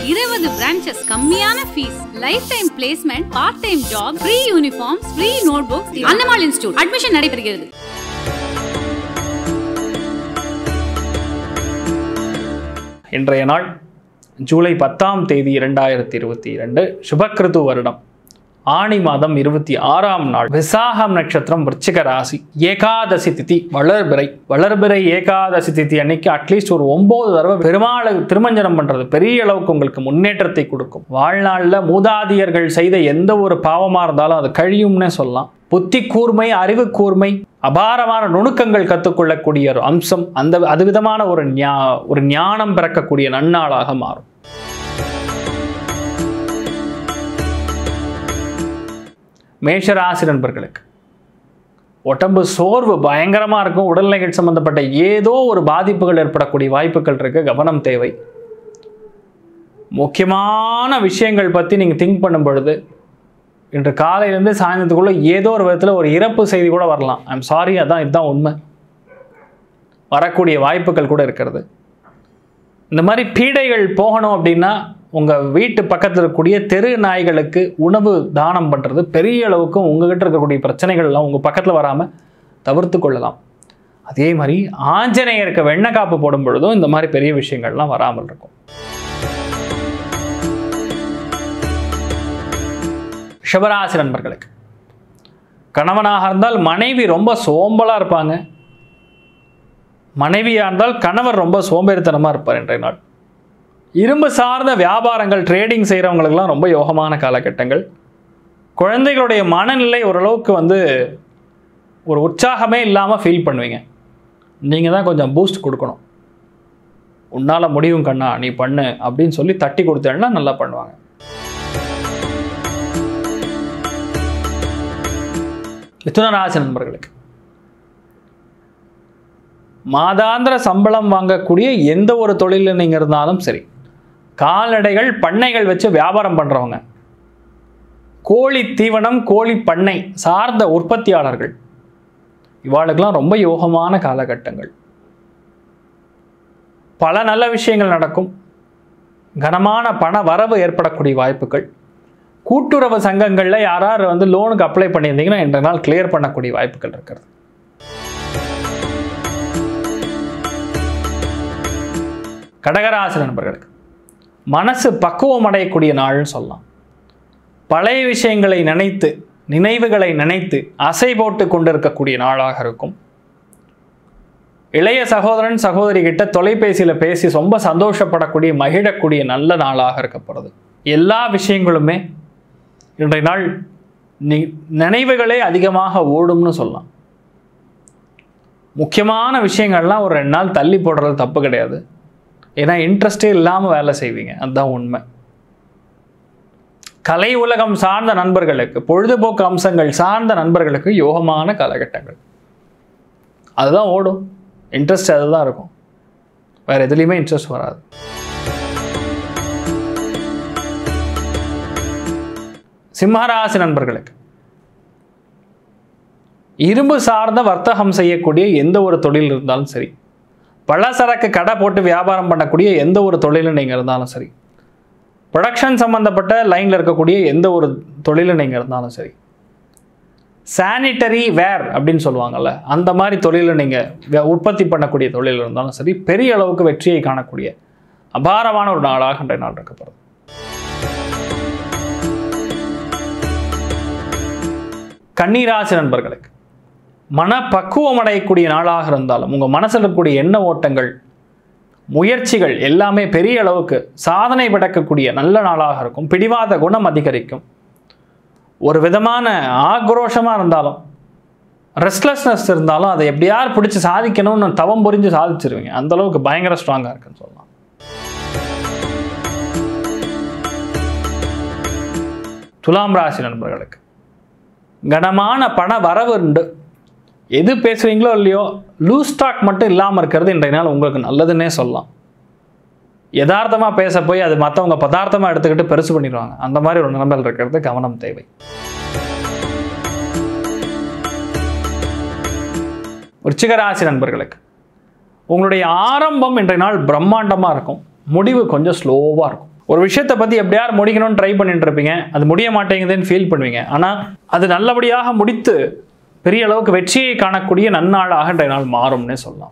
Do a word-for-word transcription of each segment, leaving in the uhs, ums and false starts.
இருபது branches, கம்மியான fees, lifetime placement, part-time job, free uniforms, free notebooks. Annamal institute admission நடைபெறுகிறது. இன்றைய நாள் ஜூலை பத்தாம் தேதி இரண்டாயிரத்தி இருபத்தி இரண்டு சுபக்கிருது வருடம் ஆணி மாதம் இருபத்தி ஆறாம் நாள் விசாகம் நட்சத்திரம் விருச்சிக ராசி ஏகாதசி திதி வளர்பிறை வளர்பிறை ஏகாதசி திதி அன்னைக்கு அட்லீஸ்ட் ஒரு ஒன்பது தடவை பெருமாளை திருமஞ்சனம் பண்றது பெரிய அளவுக்கு உங்களுக்கு முன்னேற்றத்தை கொடுக்கும். வாழ்நாளில் மூதாதியர்கள் செய்த எந்த ஒரு பாவமா இருந்தாலும் அது கழியும்னே சொல்லலாம். புத்தி கூர்மை, அறிவு கூர்மை, அபாரமான நுணுக்கங்கள் கற்றுக்கொள்ளக்கூடிய ஒரு அம்சம், அந்த அது விதமான ஒரு ஞா ஒரு ஞானம் பிறக்கக்கூடிய நன்னாளாக மாறும். மேஷராசி நண்பர்களுக்கு உடம்பு சோர்வு பயங்கரமாக இருக்கும். உடல்நிலைகள் சம்பந்தப்பட்ட ஏதோ ஒரு பாதிப்புகள் ஏற்படக்கூடிய வாய்ப்புகள் இருக்கு. கவனம் தேவை. முக்கியமான விஷயங்கள் பற்றி நீங்கள் திங்க் பண்ணும் பொழுது இன்று காலையிலேருந்து சாயந்தரத்துக்குள்ளே ஏதோ ஒரு விதத்தில் ஒரு இறப்பு செய்தி கூட வரலாம். ஐம் சாரி, அதான் இதுதான் உண்மை. வரக்கூடிய வாய்ப்புகள் கூட இருக்கிறது. இந்த மாதிரி பீடைகள் போகணும் அப்படின்னா உங்கள் வீட்டு பக்கத்தில் இருக்கக்கூடிய தெரு நாய்களுக்கு உணவு தானம் பண்ணுறது பெரிய அளவுக்கு உங்ககிட்ட இருக்கக்கூடிய பிரச்சனைகள்லாம் உங்கள் பக்கத்தில் வராமல் தவிர்த்து கொள்ளலாம். அதே மாதிரி ஆஞ்சநேயருக்கு வெண்ணெய் காப்பு போடும் பொழுதும் இந்த மாதிரி பெரிய விஷயங்கள்லாம் வராமல் இருக்கும். சிவராசி நண்பர்களுக்கு கணவனாக இருந்தால் மனைவி ரொம்ப சோம்பலாக இருப்பாங்க. மனைவியாக இருந்தால் கணவர் ரொம்ப சோம்பேறித்தனமாக இருப்பார். இன்றைய நாள் இரும்பு சார்ந்த வியாபாரங்கள் ட்ரேடிங் செய்கிறவங்களுக்கெல்லாம் ரொம்ப யோகமான காலகட்டங்கள். குழந்தைகளுடைய மனநிலை ஓரளவுக்கு வந்து ஒரு உற்சாகமே இல்லாமல் ஃபீல் பண்ணுவீங்க. நீங்கள் தான் கொஞ்சம் பூஸ்ட் கொடுக்கணும். உன்னால் முடியும் கண்ணா, நீ பண்ணு அப்படின்னு சொல்லி தட்டி கொடுத்தேன்னா நல்லா பண்ணுவாங்க. மிதுன ராசி நண்பர்களுக்கு மாதாந்திர சம்பளம் வாங்கக்கூடிய எந்த ஒரு தொழிலில் நீங்கள் இருந்தாலும் சரி, கால்நடைகள் பண்ணைகள் வச்சு வியாபாரம் பண்ணுறவங்க, கோழி தீவனம் கோழி பண்ணை சார்ந்த உற்பத்தியாளர்கள், இவாளுக்கெல்லாம் ரொம்ப யோகமான காலகட்டங்கள். பல நல்ல விஷயங்கள் நடக்கும். கனமான பண வரவு ஏற்படக்கூடிய வாய்ப்புகள். கூட்டுறவு சங்கங்களில் யாராவது வந்து லோனுக்கு அப்ளை பண்ணியிருந்தீங்கன்னா இன்றைய நாள் கிளியர் பண்ணக்கூடிய வாய்ப்புகள் இருக்கிறது. கடகராசி நண்பர்களுக்கு மனசு பக்குவம் அடையக்கூடிய நாள்னு சொல்லலாம். பழைய விஷயங்களை நினைத்து நினைவுகளை நினைத்து அசை போட்டு கொண்டிருக்கக்கூடிய நாளாக இருக்கும். இளைய சகோதரன் சகோதரி கிட்ட தொலைபேசியில் பேசி ரொம்ப சந்தோஷப்படக்கூடிய மகிழக்கூடிய நல்ல நாளாக இருக்கப்படுது. எல்லா விஷயங்களுமே இன்றைய நாள் நி நினைவுகளே அதிகமாக ஓடும்னு சொல்லலாம். முக்கியமான விஷயங்கள்லாம் ஒரு ரெண்டு நாள் தள்ளி போடுறது தப்பு கிடையாது. ஏன்னா இன்ட்ரெஸ்டே இல்லாமல் வேலை செய்வீங்க, அதுதான் உண்மை. கலை உலகம் சார்ந்த நண்பர்களுக்கு, பொழுதுபோக்கு அம்சங்கள் சார்ந்த நண்பர்களுக்கு யோகமான காலகட்டங்கள். அதுதான் ஓடும். இன்ட்ரெஸ்ட் அதுதான் இருக்கும். வேறு எதுலேயுமே இன்ட்ரெஸ்ட் வராது. சிம்மராசி நண்பர்களுக்கு இரும்பு சார்ந்த வர்த்தகம் செய்யக்கூடிய எந்த ஒரு தொழில் இருந்தாலும் சரி, பலசரக்கு கடை போட்டு வியாபாரம் பண்ணக்கூடிய எந்த ஒரு தொழிலும் நீங்கள் இருந்தாலும் சரி, ப்ரொடக்ஷன் சம்மந்தப்பட்ட லைனில் இருக்கக்கூடிய எந்த ஒரு தொழிலும் நீங்கள் இருந்தாலும் சரி, சானிட்டரி வேர் அப்படின்னு சொல்லுவாங்கள்ல, அந்த மாதிரி தொழிலில் நீங்கள் உற்பத்தி பண்ணக்கூடிய தொழில் இருந்தாலும் சரி, பெரிய அளவுக்கு வெற்றியை காணக்கூடிய அபாரமான ஒரு நாளாக இன்றைய நாள் இருக்கப்படுது. கன்னிராசி நண்பர்களுக்கு மன பக்குவம் அடையக்கூடிய நாளாக இருந்தாலும் உங்கள் மனசில் இருக்கக்கூடிய எண்ண ஓட்டங்கள், முயற்சிகள் எல்லாமே பெரிய அளவுக்கு சாதனை படைக்கக்கூடிய நல்ல நாளாக இருக்கும். பிடிவாத குணம் அதிகரிக்கும். ஒரு விதமான ஆக்ரோஷமாக இருந்தாலும், ரெஸ்ட்லெஸ்னஸ் இருந்தாலும் அதை எப்படியார் பிடிச்சி சாதிக்கணும்னு தவம் புரிஞ்சு சாதிச்சிருவீங்க. அந்தளவுக்கு பயங்கர ஸ்ட்ராங்காக இருக்குன்னு சொல்லலாம். துலாம் ராசி நண்பர்களுக்கு கனமான பண வரவு உண்டு. எது பேசுவீங்களோ இல்லையோ லூஸ் ஸ்டாக் மட்டும் இல்லாமல் இருக்கிறது இன்றைய நாள் உங்களுக்கு நல்லதுன்னே சொல்லலாம். யதார்த்தமாக பேச போய் அது மற்றவங்க பதார்த்தமாக எடுத்துக்கிட்டு பெருசு பண்ணிடுவாங்க. அந்த மாதிரி ஒரு நிலைமையில் இருக்கிறது கவனம் தேவை. விருச்சிக ராசி நண்பர்களுக்கு உங்களுடைய ஆரம்பம் இன்றைய நாள் பிரம்மாண்டமாக இருக்கும். முடிவு கொஞ்சம் ஸ்லோவாக இருக்கும். ஒரு விஷயத்தை பற்றி எப்படியாவது முடிக்கணும்னு ட்ரை பண்ணிட்டு இருப்பீங்க, அது முடிய மாட்டேங்குதுன்னு ஃபீல் பண்ணுவீங்க. ஆனால் அது நல்லபடியாக முடித்து பெரிய அளவுக்கு வெற்றியை காணக்கூடிய நன்னாளாக இன்றைய நாள் மாறும்னே சொல்லலாம்.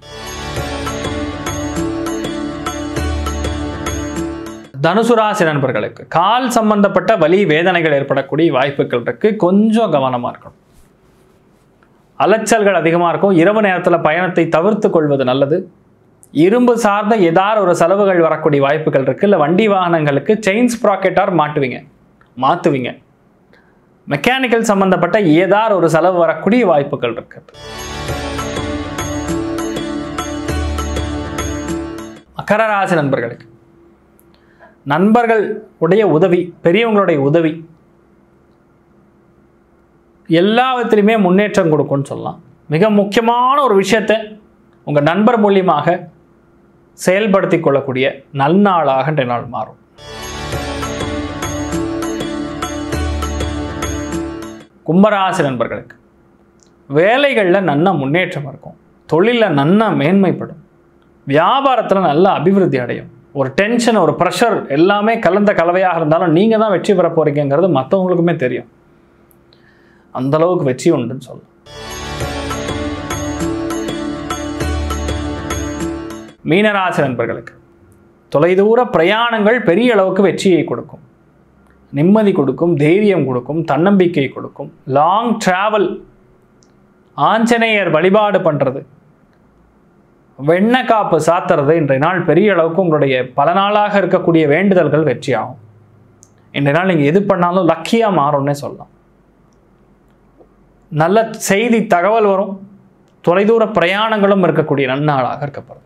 தனுசு ராசி நண்பர்களுக்கு கால் சம்பந்தப்பட்ட வலி வேதனைகள் ஏற்படக்கூடிய வாய்ப்புகள் இருக்கு. கொஞ்சம் கவனமாக இருக்கணும். அலைச்சல்கள் அதிகமாக இருக்கும். இரவு நேரத்தில் பயணத்தை தவிர்த்து கொள்வது நல்லது. இரும்பு சார்ந்த ஏதாவது ஒரு செலவுகள் வரக்கூடிய வாய்ப்புகள் இருக்குது. இல்லை வண்டி வாகனங்களுக்கு செயின் ஸ்ப்ராக்கெட்டார் மாட்டுவீங்க மாற்றுவீங்க மெக்கானிக்கல் சம்பந்தப்பட்ட ஏதாவது ஒரு செலவு வரக்கூடிய வாய்ப்புகள் இருக்குது. மகர ராசி நண்பர்களுக்கு நண்பர்கள் உடைய உதவி, பெரியவங்களுடைய உதவி எல்லா விதத்திலுமே முன்னேற்றம் கொடுக்கும்னு சொல்லலாம். மிக முக்கியமான ஒரு விஷயத்தை உங்கள் நண்பர் மூலியமாக செயல்படுத்தி கொள்ளக்கூடிய நல்நாளாக இன்றைய நாள் மாறும். கும்பராசி நண்பர்களுக்கு வேலைகளில் நல்ல முன்னேற்றம் இருக்கும். தொழிலில் நல்ல மேன்மைப்படும். வியாபாரத்தில் நல்ல அபிவிருத்தி அடையும். ஒரு டென்ஷன், ஒரு ப்ரெஷர் எல்லாமே கலந்த கலவையாக இருந்தாலும் நீங்கள் தான் வெற்றி பெற போகிறீங்கிறது மற்றவங்களுக்குமே தெரியும். அந்தளவுக்கு வெற்றி உண்டுன்னு சொல்லலாம். மீனராசி நண்பர்களுக்கு தொலைதூர பிரயாணங்கள் பெரிய அளவுக்கு வெற்றியை கொடுக்கும், நிம்மதி கொடுக்கும், தைரியம் கொடுக்கும், தன்னம்பிக்கை கொடுக்கும். லாங் டிராவல், ஆஞ்சநேயர் வழிபாடு பண்ணுறது, வெண்ணக்காப்பு சாத்துறது இன்றைய நாள் பெரிய அளவுக்கு உங்களுடைய பல நாளாக இருக்கக்கூடிய வேண்டுதல்கள் வெற்றியாகும். இன்றைய நாள் நீங்கள் எது பண்ணாலும் லக்கியாக மாறும்னே சொல்லலாம். நல்ல செய்தி தகவல் வரும். தொலைதூர பிரயாணங்களும் இருக்கக்கூடிய நன்னாளாக இருக்கப்படும்.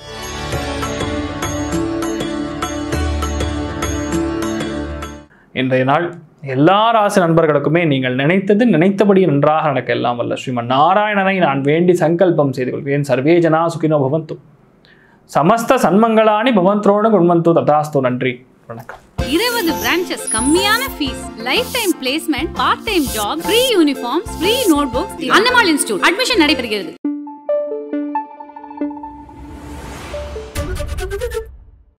இன்றைய நாள் எல்லா ராசி நண்பர்களுக்குமே நீங்கள் நினைத்தது நினைத்தபடி நன்றாக நடக்க எல்லாம் வல்ல ஸ்ரீமன் நாராயணனை நான் வேண்டி சங்கல்பம் செய்து கொள்கிறேன். சர்வே ஜனா சுகினோ பவந்து, சமஸ்த சன்மங்களானி பவந்த்ரோணு குண்மந்து ததாஸ்து. நன்றி, வணக்கம். இருபது பிரான்ச்சஸ், கம்மியான fees, life time placement, part time job, free uniforms, free notebooks. Annamal institute admission நடைபெறுகிறது.